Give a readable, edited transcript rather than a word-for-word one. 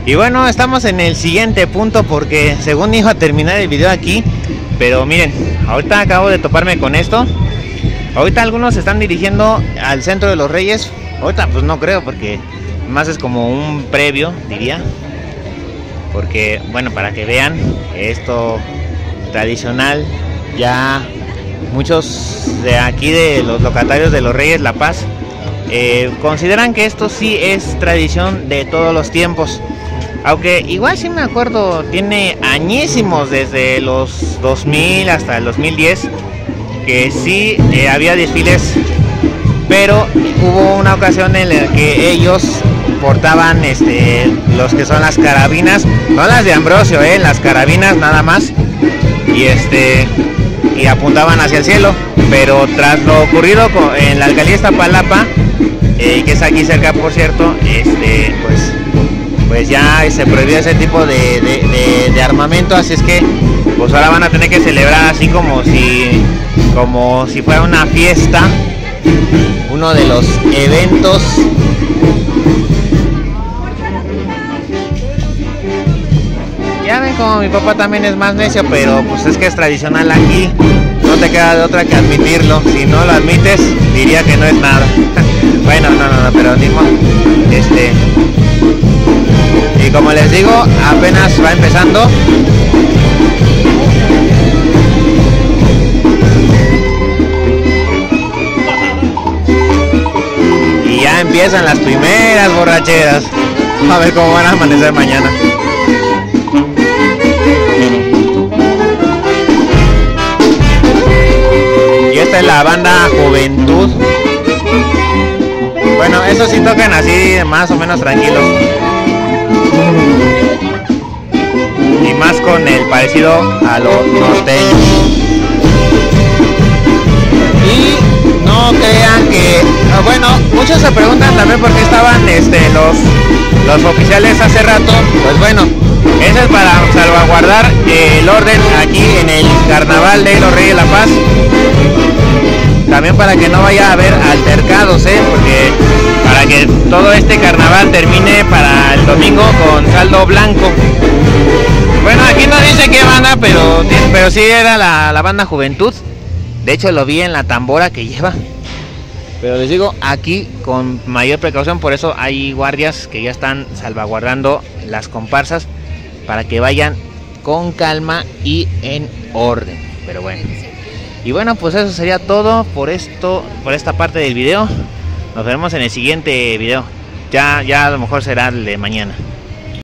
Y bueno, estamos en el siguiente punto porque según iba a terminar el video aquí, pero miren, ahorita acabo de toparme con esto. Ahorita algunos se están dirigiendo al Centro de los Reyes. Ahorita pues no creo, porque más es como un previo, diría. Porque bueno, para que vean esto tradicional, ya muchos de aquí de los locatarios de los Reyes La Paz consideran que esto sí es tradición de todos los tiempos. Aunque igual sí me acuerdo, tiene añísimos, desde los 2000 hasta el 2010, que sí había desfiles, pero hubo una ocasión en la que ellos portaban los que son las carabinas, no las de Ambrosio, las carabinas nada más, y apuntaban hacia el cielo. Pero tras lo ocurrido en la alcaldía Iztapalapa, que es aquí cerca por cierto, pues ya se prohibió ese tipo de armamento, así es que pues ahora van a tener que celebrar así como si fuera una fiesta, uno de los eventos. Ya ven como mi papá también es más necio, pero pues es que es tradicional aquí, no te queda de otra que admitirlo. Si no lo admites, diría que no es nada. Bueno, no, pero ni modo. Y como les digo, apenas va empezando. Y ya empiezan las primeras borracheras. A ver cómo van a amanecer mañana. Y esta es la banda Juventud. Bueno, estos sí tocan así más o menos tranquilos. Y más con el parecido a lo norteño. Y no crean que... Bueno, muchos se preguntan también por qué estaban los oficiales hace rato. Pues bueno, eso es para salvaguardar el orden aquí en el Carnaval de los Reyes La Paz. También para que no vaya a haber altercados, porque para que todo este carnaval termine para el domingo con saldo blanco. Bueno, aquí no dice qué banda, pero sí era la banda Juventud. De hecho lo vi en la tambora que lleva. Pero les digo, aquí con mayor precaución, por eso hay guardias que ya están salvaguardando las comparsas para que vayan con calma y en orden. Pero bueno. Y bueno, pues eso sería todo por esta parte del video. Nos vemos en el siguiente video. Ya a lo mejor será el de mañana.